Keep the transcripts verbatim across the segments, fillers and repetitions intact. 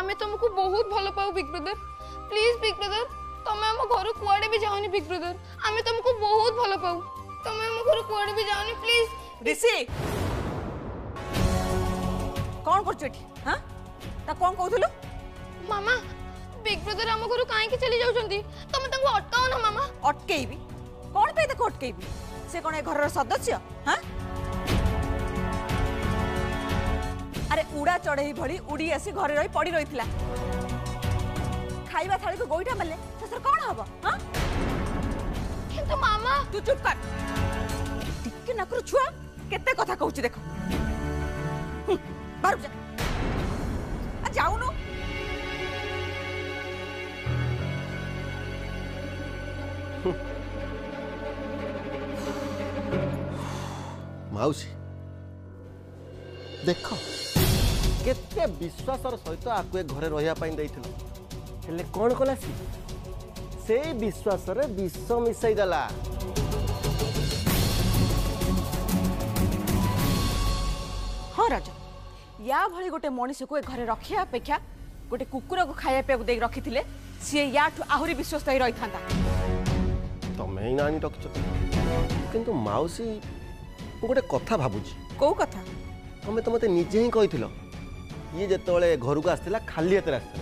आमे तुमको बहुत भल पाऊ big brother. Please big brother तमे हम घर कुआडे भी जाओनी बिग ब्रदर। आमे तुमको बहुत भल पाऊ। तमे हम घर कुआडे भी जाओनी प्लीज। ऋषि कौन करछटी? हां ता कौन कहथुलो? मामा बिग ब्रदर हम घर काहे के चली जाउछंती? तमे तंको अटकाओ ना मामा। अटकेइबी कौन पे तक अटकेइबी? से कौन ए घर सदस्य? हां अरे उड़ा चढ़ई भली उड़ी आसी घरे रही पड़ी रही खाइबा थाली को गोईठा मारले ससर कौन हबो? हां किंतु मामा तू चुप कर। टिके नकरु छुआ केते कथा कहूची देखो। बाहर जा आ जाऊ नो। माउसी देख केते विश्वासर सहित आकु घरे रहिया पाई दैथिल हेले कोन कला सी से विश्वास रे विष मिसाई देला। हाँ राजा या भली गोटे मनीष को घरे रखिया अपेक्षा गोटे कुकुर को खाया पे दे रखी थे सी या आहुरी विश्वस्त रही था। तमें ही नानी रखिच किंतु माउसी गोटे कथा भाबुची। कौ कथा? तमें तो मते निजे ही कही ये जिते घर को आसला खाली हाथ आसला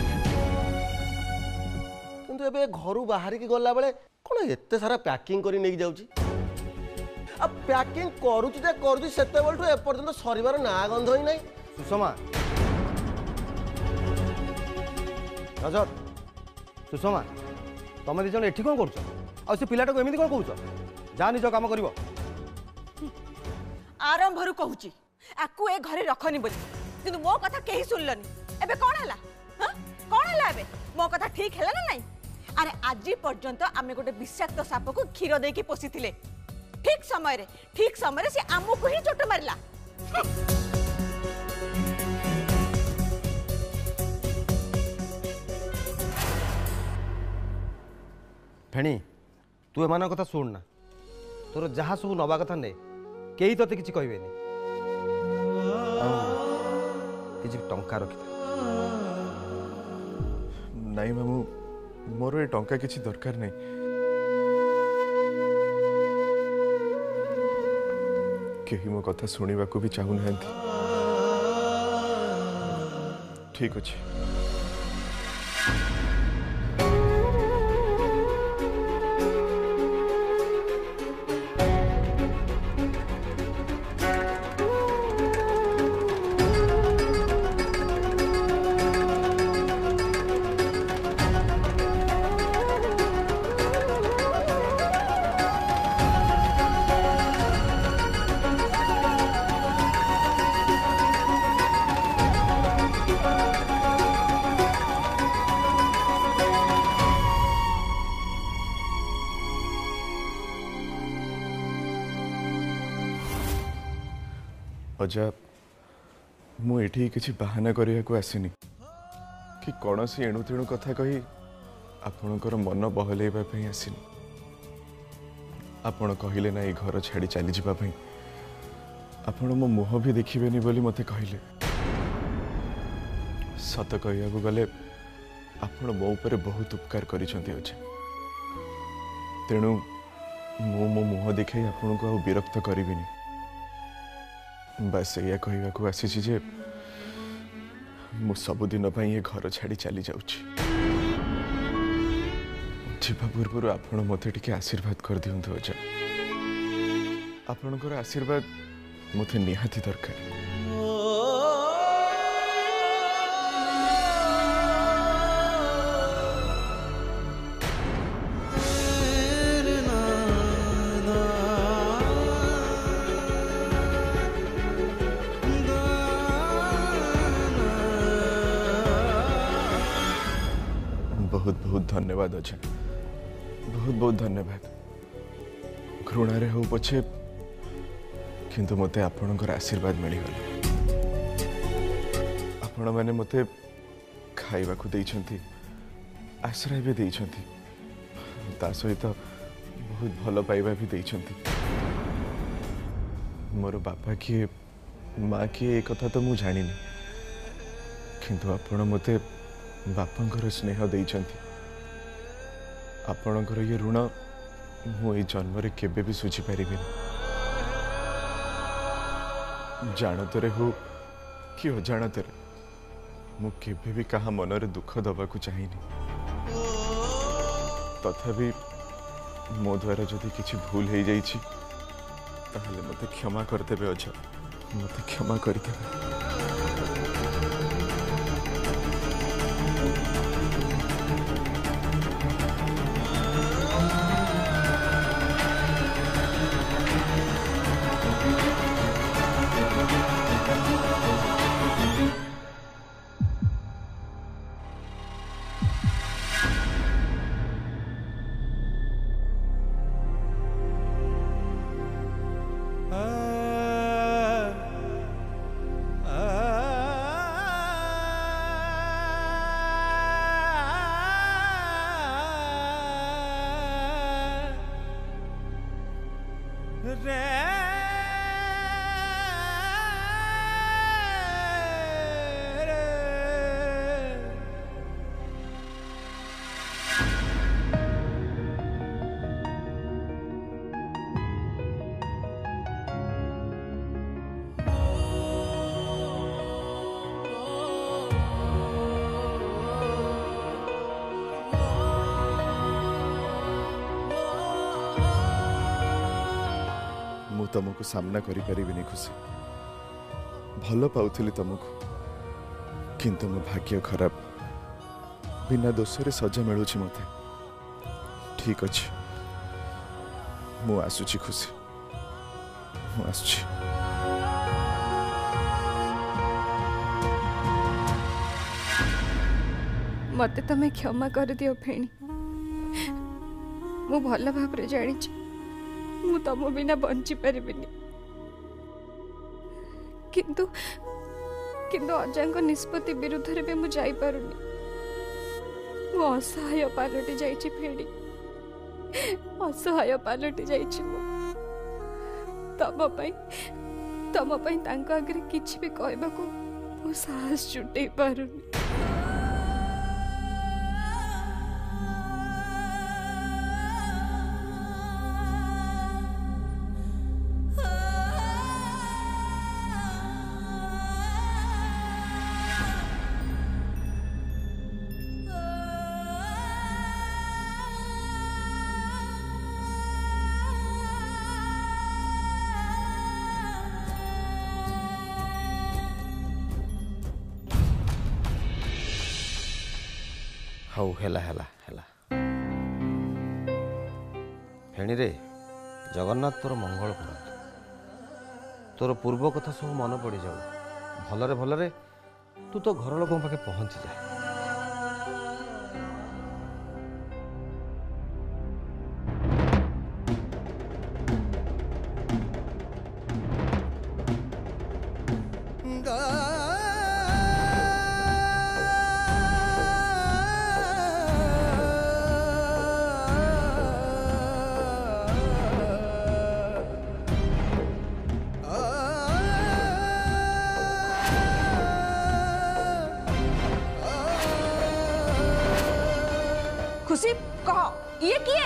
किंतु एबे घर बाहर की गला बेले कौन एते सारा पैकिंग करी नहीं जाउची? अब पैकिंग करूची जे करूची सेते बेलठू ए पर्यंत सरीबार ना गंध ही नहीं। सुषमा रजत सुषमा तुम दिज एठी कौन कर से पिलाटा को एमती कौन कौच? जा निज काम कर। आरंभरू कहूची आकु ए घरे रखनी बोली किंतु मो कथा केही सुनलनी। एबे कोन हला? हां कोन हला एबे? मो कथा ठीक हला ना नहीं? अरे आज पर्यंत आमे गोटे विषाक्त साप को क्षीर दे की पोसीथिले ठीक समय रे ठीक समय रे से आमु को ही चोट मारला। फेणी तू एमान कथा शुण ना तोर जहाँ सब नवा कथा ने कई तोते किसी कहबे किसी टंका रखी नहीं मामू मोर ए टंका किसी दरकार नहीं। कहीं मो कथा शुणा को भी चाहू ना। ठीक अच्छे अजा मुझे किसी बाहाना करने को आसनी कि कौन सी एणु तेणु कथा कही आपणकर मन बहलैवाई आसनी। आपण कहले ना ये घर छाड़ी चली जावाई आपण मो मुह भी देखिबेनी बोली मते कहले। सत कहया गले आपण मो ऊपर बहुत उपकार करिसंती अजा तेणु मु मो मुह देखे आपण को आ विरक्त करिबिनी। बस या कहवा को आसी जे मु सबुदिन ये घर छाड़ी चली जाऊँ जीवा पूर्व आपण मत टे आशीर्वाद कर दिंतु अजा आपणकर आशीर्वाद मत निहाती दरकार। बहुत बहुत धन्यवाद अजा बहुत बहुत धन्यवाद। घृणारे हो पछे किंतु मते आपणकर आशीर्वाद मिलगला। आपण माने मते खाइबा को देइछंती आश्रय भी देइछंती ता सहित बहुत भल पाइबा भी देइछंती। मोर बापा किए माँ किए एक कथा तो मु जानिनी किंतु आपण मते बापांकर स्नेह देइचंती आपणकर ये ऋण मु ए जन्म रे केबे भी सुझी पारिबे जानतरे हो कि अजाणतरे मु केबे भी कहा मनरे दुख दबाकू चाहिनी तथापि मो द्वारा जदि किछि भूल हो जाइछि ताहले मते क्षमा करदेबे अजा मते क्षमा करदेबे तुमको सामना करी परिबिनी खुशी भल पाउथिली तुमको किंतु मो भाग्य खराब बिना दोष रे सजा मिलुछि मते ठीक अछि मु आसुछि खुशी मु आसुछि मते तमे क्षमा कर दियो फेणी मु भल भाबरे जानि मु तम बिना बंची पारिबिनी किंतु किंतु अजांक निष्पत्ति विरुद्ध रे भी मु जाई पारुनी मु असहाय पालटी जाइछि फेडी असहाय पालटी जाइछि मु तम पई तम पई तांका आगे किछि भी कहबाको मु साहस जुटै पारुनी हौ हेला हेला हेला फेणी रे जगन्नाथ तोर मंगल कर तोर पूर्व कथा सब मन पड़ जाऊ भलरे भलरे तू तो घर लोक पाखे पहुंची जा खुशी कह ये किए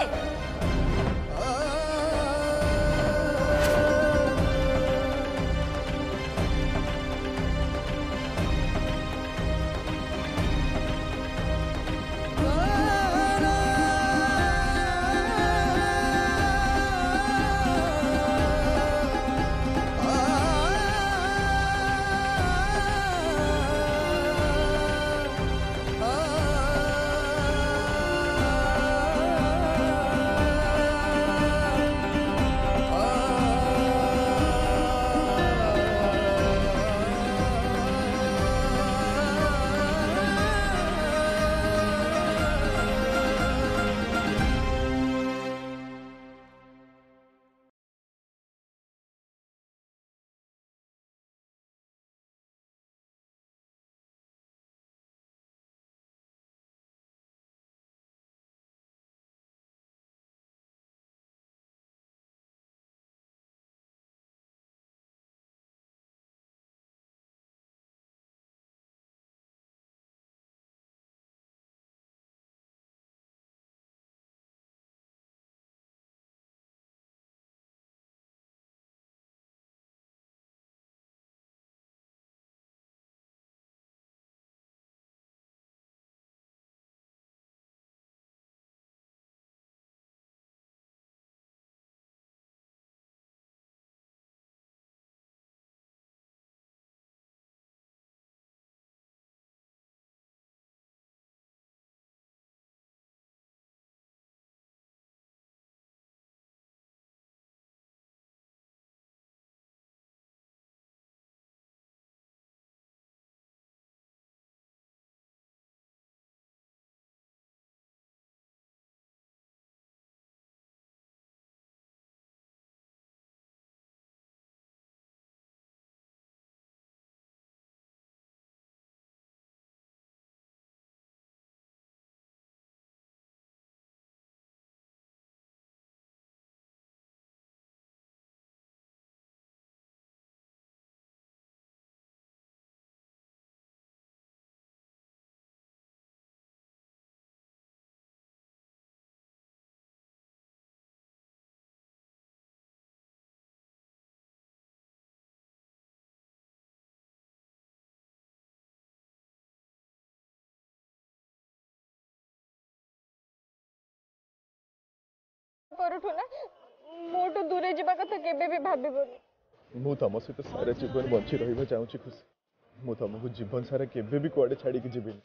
परठु ना मोटू दूरे जीवा कथा केबे भी भाबिबोनी। मु तुम सहित सारा जीवन बंची रहिबा चाहूची खुशी। मु तुमको जीवन सारा केबे भी कुआडे छाड़ी के जीविनी।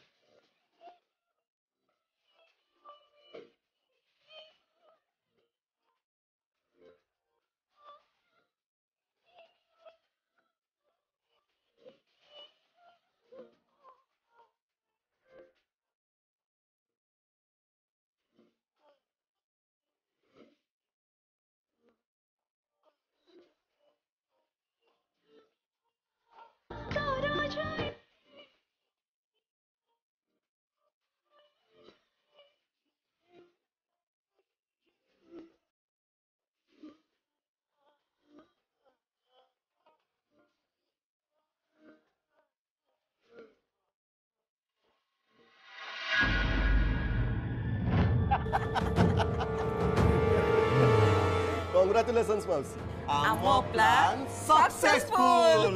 Congratulations, Mouse. Our plan successful.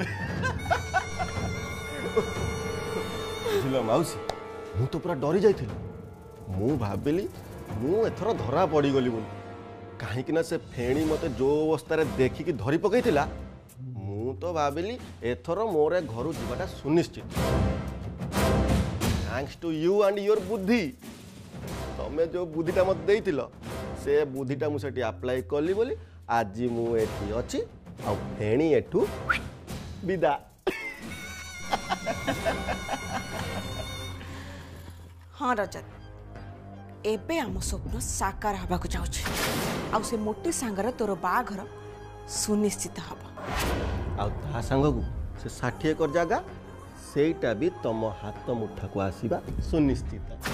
बुझल माउसी मु तो पूरा डरी जाइथिल। मु भाबिली मु एथर धरा पड़ी गली बोली काहेकि ना से फेणी मते जो अवस्था रे देखि कि धरी पकैतिला मु तो भाबिली एथर मोरे घरु जीवाटा सुनिश्चित। Thanks to you and your बुद्धि। तमे जो बुद्धिटा मत देइतिलो से बुद्धिटा मु सेठी अप्लाई करली बोली आज मु एठी अछि आ फेणी एठू विदा। हाँ रजत एबे आम स्वप्न साकार हवा को जाउछ आ से मोटी सांगर तोर बाघर सुनिश्चित हबा आ ता संगकू से षाठी एकर जगह सेटा भी तम हाथ मुठा को आसीबा सुनिश्चित।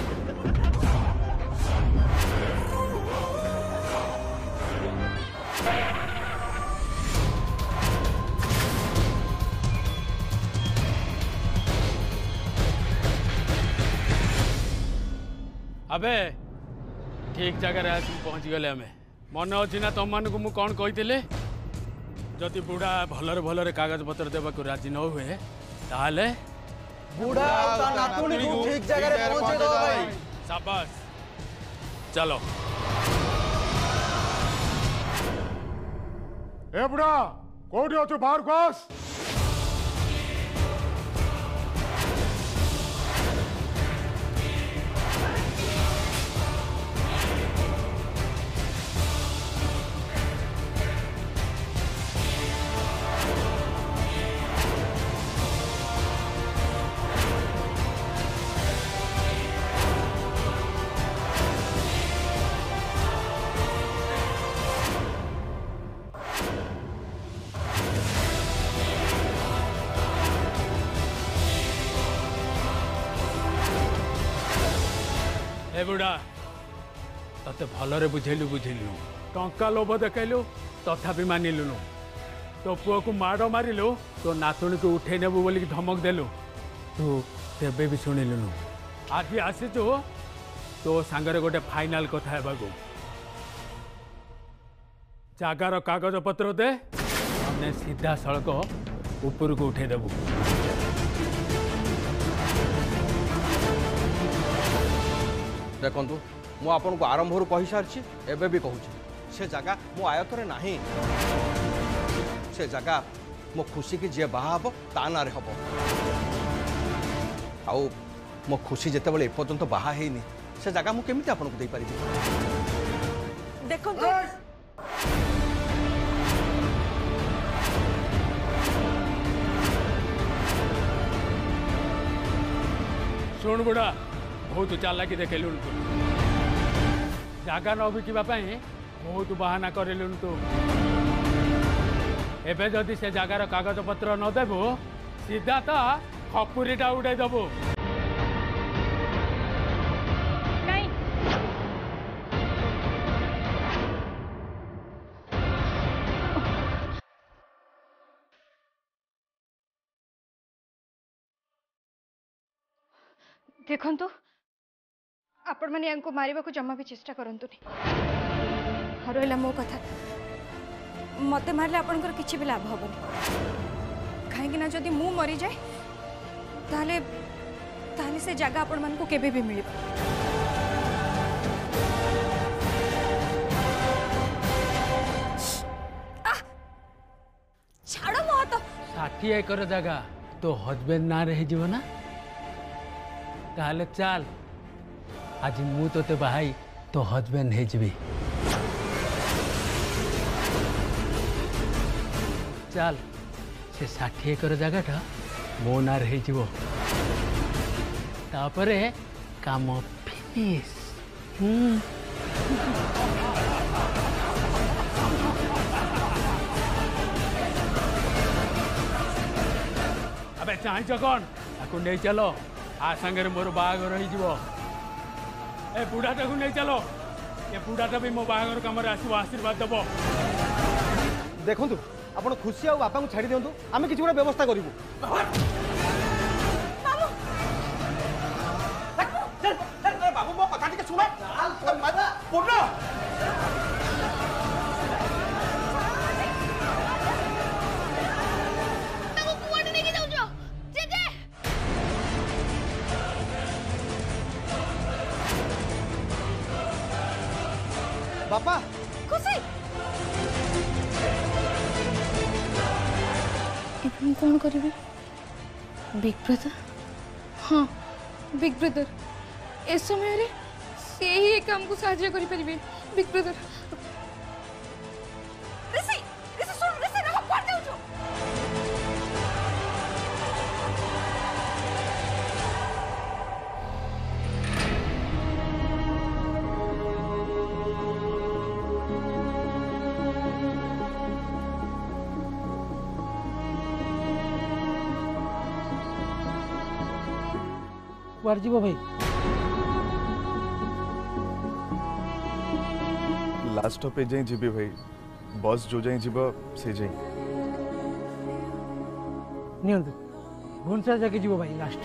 अबे ठीक जगह पहुँच गले आम मन अच्छी ना तुम मानक मु कौन कही जदि बुढ़ा भलरे भलरे कागज पत्र देवा को राजी न हुए ताले बुढ़ा ठीक जगह पहुंचे दो भाई। शाबाश चलो। ए बुढ़ा कोठी अछु बाहर को आस। ए बुढ़ा ते भलरे बुझेलु बुझेलु टंका लोभ देखलु तथापि मानिलुनु तो पुआ को माड़ मारिलु तो नातुणी को उठे नेबु बोली धमक देलु तू तेबे भी शुणिलुनु। आज आसीचु तो सांगरे गोटे फाइनाल कथा हेबागु जागार कागज पत्र दे हमने सीधा सड़क ऊपर को उठे देबु। देखु मु आपन को आरंभ कही सारी एबे भी कहूँ से जगह मो आयतर नहीं से जगह मो खुशी की जी बाहा हम ता ना हम आउ मो खुशी जिते बड़े एपर्यंत बाहा हैनी से जगह मु केमिति आपन को दे पारि। देखो शुण बुढ़ा बहुत चालाकी देखेलु तू जगह न बिकापी बहुत बाहाना करेलु तू एबे जदि से जगार कागज पत्र न देबु सीधा तो खपुरीटा उड़े देबु। देखंतु आपण माने यांको मारिबा को जम्मा भी चेष्टा करंतु नहीं। हरला मो कथा मते मारले आपनकर किछि भी लाभ होबनी काहे कि ना जदी मु मरि जाय ताले ताले से जगह आपण मान को केबे भी मिलिबा। षाठी एकर जगह तो हजबैंड ना रही जीव ना ताहले चल आज मु तोते बाहाई तो हजबैंड है जीवी चल से षाठी एकर जगह मो ना रही जीव तापरे काम फिनिश हम्म अबे चाहच कौन आपको नहीं चलो आ संगे मोर बागर हो ए बुढ़ाटा को नहीं चलो ये बुढ़ाटा भी मो बागर कम आसो आशीर्वाद दब देखु आप खुशी आ बापा को छाड़ी दिंतु आम कि गोटे व्यवस्था करूँ बाबू मो कथा टिके सुनो पूर्ण बापा खुशी मैं कौन करी बिग ब्रदर हाँ बिग ब्रदर ए समय रे से ही काम को साहाय्य करि परिबे बिग ब्रदर ऋषि ऋषि सुन ऋषि ना कर देउ छु कुआर जीव भाई लास्ट स्टॉप पे जाए जीबी भाई बस जो जाए जीव से जाए नियंतु भुवनेश्वर जाके जीव भाई लास्ट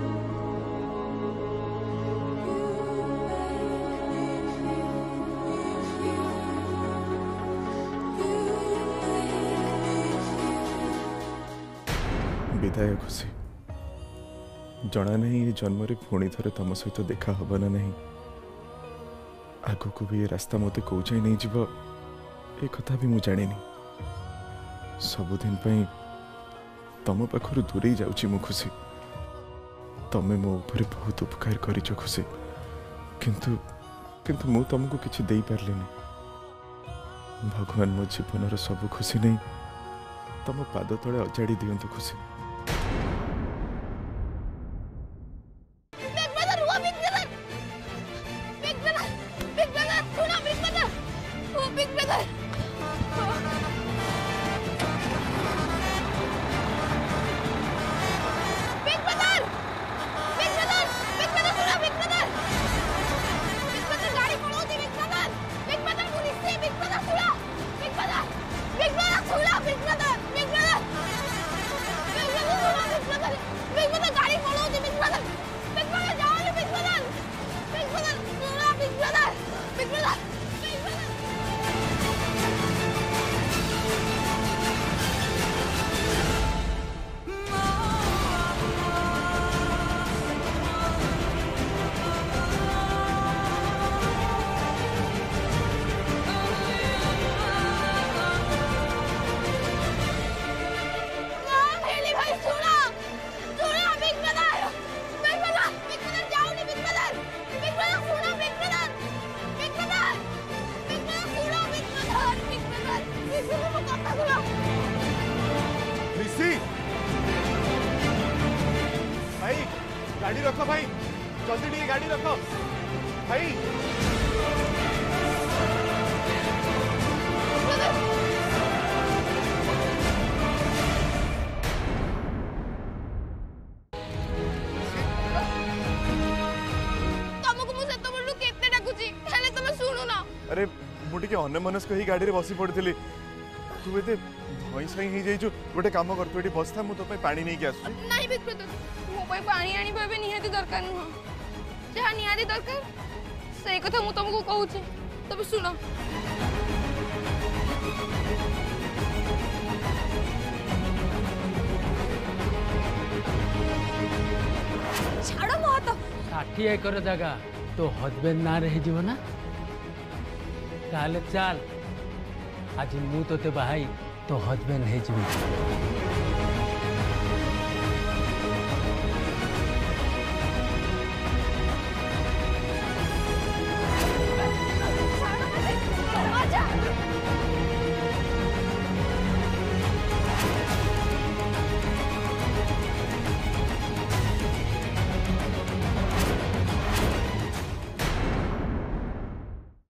विदाय खुशी जना नहीं ये जन्म पुणी थे तुम सहित देखा हम ना नहीं आग को भी ये रास्ता मत कौ जाए नहीं जीव ए कथा भी मुझे जानी सबुदिन तुम पाखर दूरे जाऊँ मु खुशी तमें मो ऊपर बहुत उपकार कर खुशी किंतु किंतु मु तुमको किसी दे पार्लिनी भगवान मो जीवन सब खुशी नहीं तुम पाद तले अजाड़ी दिंतु खुशी भाई गाड़ी रखो भाई जल्दी टी गाड़ी रखो भाई अरे मुझे अनमनस्क ही गाड़ी बसी पड़ी तू ये भई सही हो जाइछु गोटे काम कर तू ये बस था मुझे तो पानी नहीं आसु नहीं बिग ब्रदर मो पाई पानी आनी बेबे निहाती दरकार नुह जहाँ निहाती दरकार से कथा मु तुमको कहूँ तब सुनो छाड़ो मो हाथ षाठी एकर जगह तो हजबैंड ना रही जीव ना ताले चल आज मु तोते बाहाई तो हजबैंड है जीवी